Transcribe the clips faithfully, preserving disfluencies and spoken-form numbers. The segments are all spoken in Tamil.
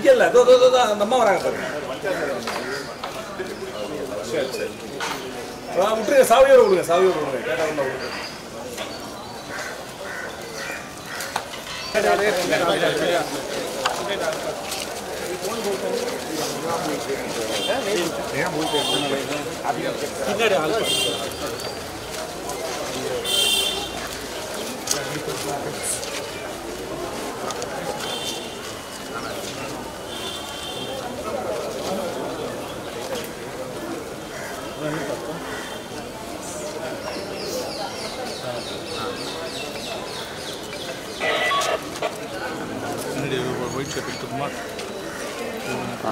இங்கே இல்லை தோ தோ தோ அந்த அம்மா வராங்க பாருங்க. சரி சரி விட்டுருங்க, சாவியோட விடுங்க, சாவியோட விடுங்க. கேட்டால் விடுங்க. பின்னாடி ஆள் ஒயிட் ஷர்ட் எடுத்துக்குமா? ஆ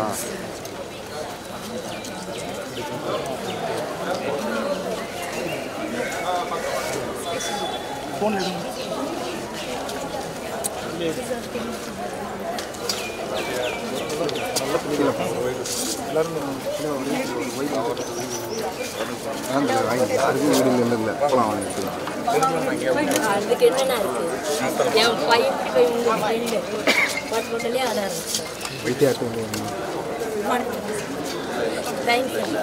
ஃபோன் எடுங்க. அதுக்கு என்னென்ன இருக்கு? என் பையன் ஃப்ரெண்டு பட் ஹோட்டலே அதான் இருக்கு. தேங்க்ஸ்.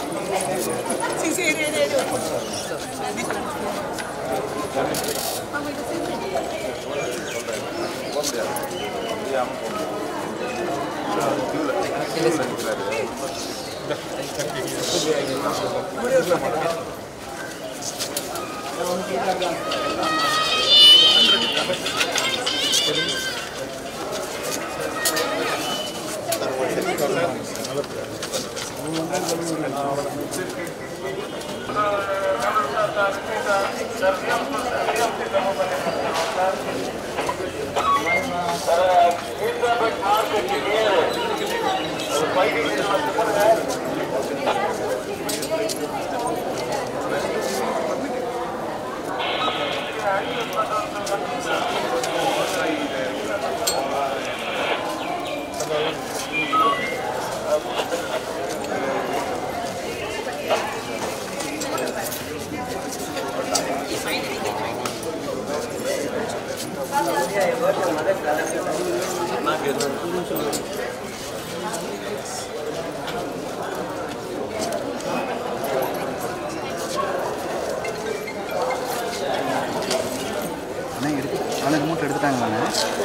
அவனுக்கு மூட்டை எடுத்துட்டாங்களாண்ணே?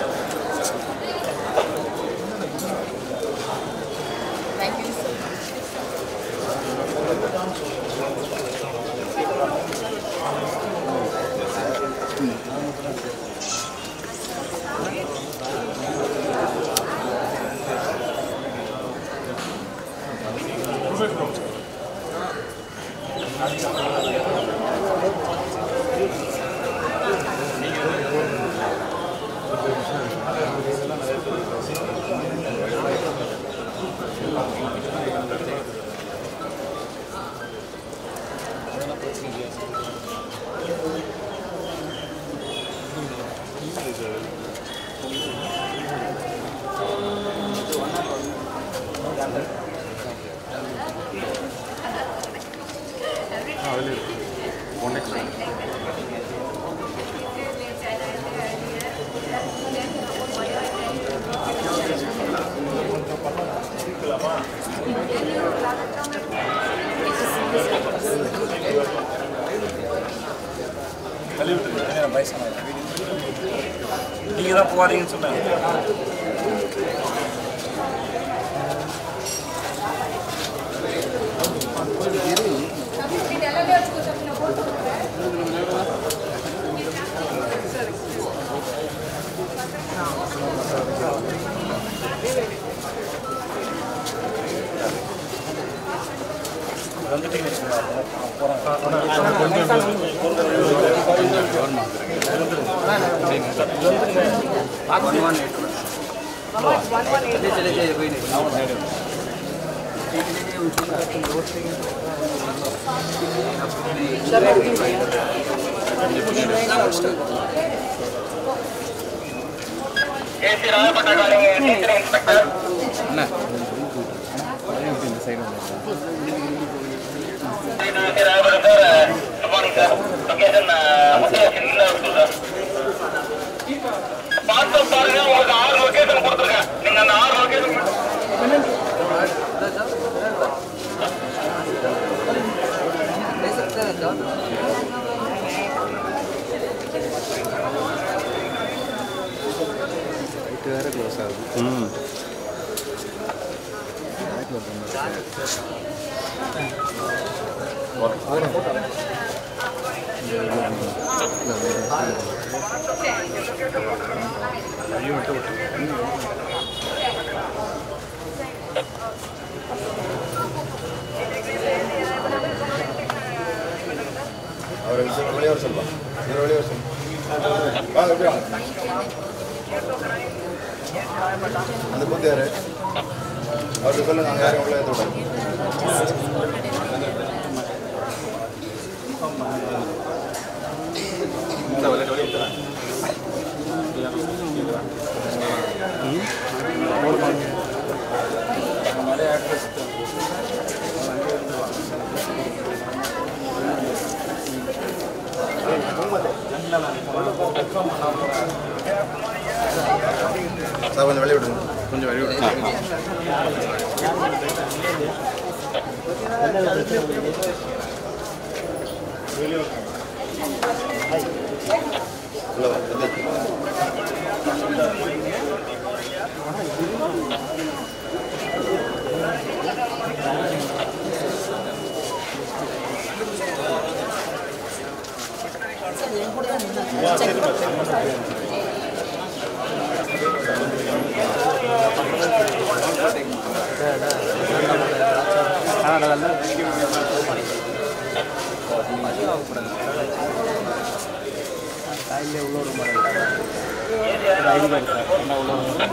நீங்க தான் போவாதீங்கன்னு சொன்னாங்க. வந்துட்டீங்கன்னு சொன்னாங்க. பார்த்து பாருங்க, உங்களுக்கு ஆறு லொகேஷன் கொடுத்துருக்கேன். நீங்க அந்த ஆறு லொகேஷன் வேறு க்ளோஸ் ஆகுது. ம் அவரை வழியாக வர சொல்லலாம் இவர் வழியாக வர சொல்லலாம் வாங்க எப்படி வாங்க அந்த பொண்ணு யாரு அவர்கிட்ட சொல்லுங்க நாங்கள் யாரும் உள்ள ஏற்ற சார் கொஞ்சம் வெளியே விடுங்க கொஞ்சம் வெளியே விடுங்க காலையில் உள்ள ஒரு மாதிரி ஐடி கார்டு என்ன உள்ள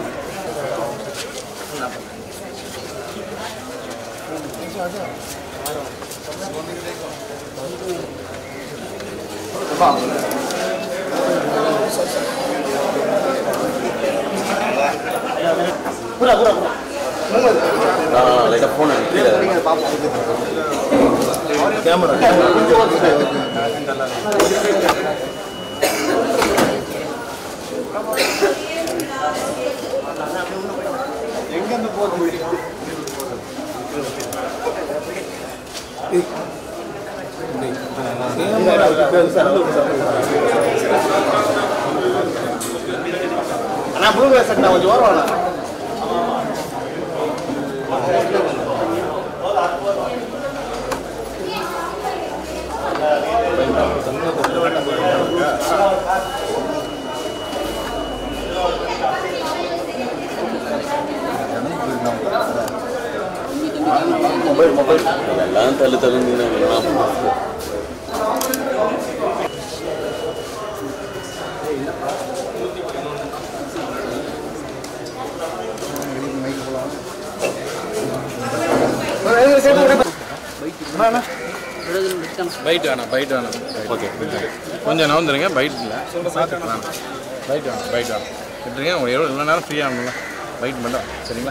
பூரா பூரா லைட்டாக ஃபோன் கேமரா எங்கேருந்து போக முடியும் அண்ணா ப்ளூ சார் நான் கொஞ்சம் ஓரம் வரலாம் மொபைல் மொபைல் எல்லாம் தள்ளு தள்ளுன்னு பைட் வேணாம் பைட் வேணாம் ஓகே கொஞ்சம் நவந்துருங்க பைட் இல்லை வேணாம் பைட் வேணாம் பைட் வேணாம் விட்டுருங்க உங்கள் எவ்வளோ இவ்வளோ நேரம் ஃப்ரீ ஆகணும்ல பைட் பண்ணலாம் சரிங்களா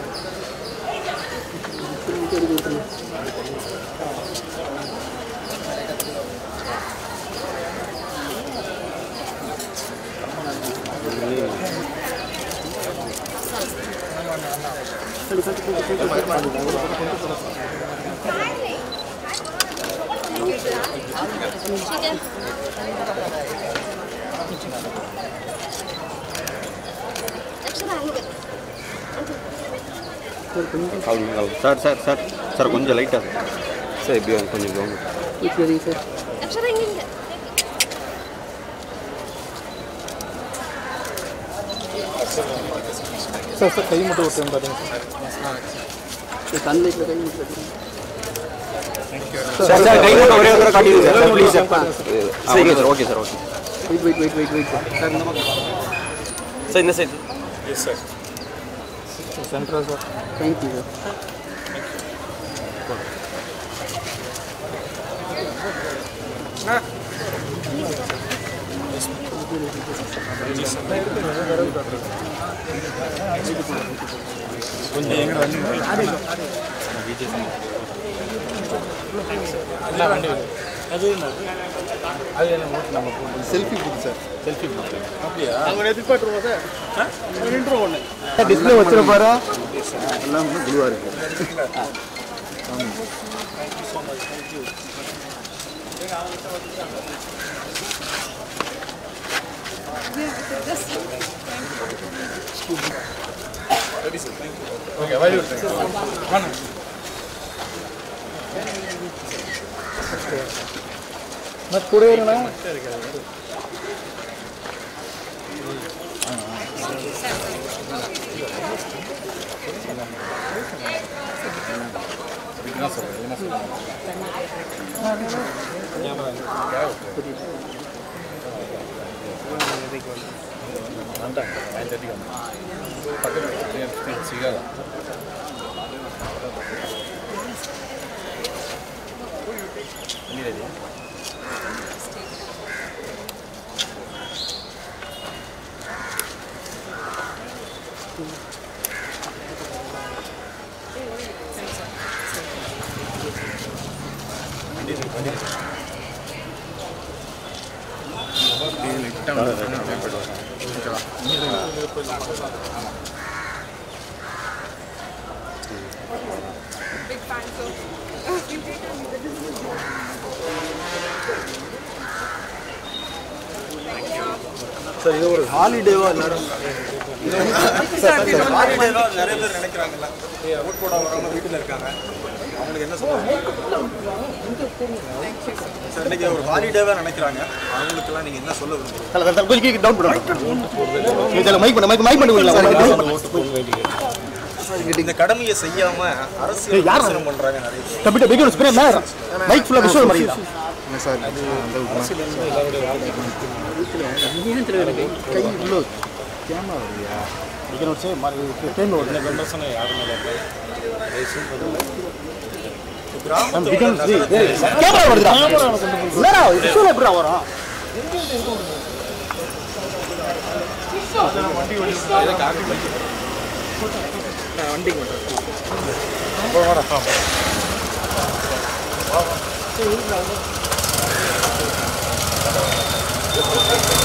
சார் சார் சார் சார் கொஞ்சம் லைட்டாக சார் இப்படி வாங்க கொஞ்சம் வாங்க இப்படி சார் சார் சார் கை மட்டும் ஒருத்தர் பாருங்க சார் சன்லைட்டில் கை மட்டும் சார் சார் கை மட்டும் ஒரே ஒரு காட்டிடுங்க sir please sir okay sir okay wait wait wait wait wait sir sir இந்த பக்கம் சார் இந்த சைடு எஸ் சார் சென்ட்ரா சார் தேங்க்யூ சார் கொஞ்சம் எங்கே வந்து இல்லை வண்டி அது அது என்ன நம்ம செல்ஃபி புக் சார் செல்ஃபி போட்டு அப்படியா அவங்க எதிர்பார்த்துருவோம் சார் நின்று ஒன்று டிஸ்பிளே வச்சிருப்பாரா எல்லாம் ப்ளூவாக இருக்கு thank you so much thank you Yeah, this. Okay வழி விட்டுருங்க வாங்க நான் கூட இருங்கண்ணா என்ன சொல்கிறேன் என்ன சொல்கிறேன் வந்துட்டாங்க நைன் தேர்ட்டிக்கு வந்து பக்கத்தில் சிகாதா ரெடியா சார் இது ஒரு ஹாலிடேவா எல்லாரும் ஹாலிடேவா நிறைய பேர் நினைக்கிறாங்கல்ல ஓட் போட வரவங்க வீட்டில் இருக்காங்க அவங்களுக்கு என்ன சொல்லுவாங்க சார் இன்னைக்கு ஒரு ஹாலிடேவா நினைக்கிறாங்க அவங்களுக்கெல்லாம் நீங்கள் என்ன சொல்ல விரும்புறீங்க கொஞ்சம் டவுன் பண்ணுங்க மைக் பண்ண மைக் மைக் பண்ணுவீங்களா இந்த கடமையை செய்யாம அரசியல் விமர்சனம் பண்றாங்க நிறைய பேர். தம்பிட்ட பிகின் ஸ்பிரே மேல மைக் ஃபுல்லா விஷுவல் மாதிரிடா சார் அது கை உள்ள கேமரா வருயா பிகின் வச்சே டைம் வருது மெம்பர்ஸ்னா யாரும் இல்ல கிராமத்துல பிகின் கேமரா வருதுடா என்னடா விஷுவல் எப்படிடா வரும் வண்டி ஓடி இதை காப்பி பண்ணி வண்டி மட்டும் வரா வா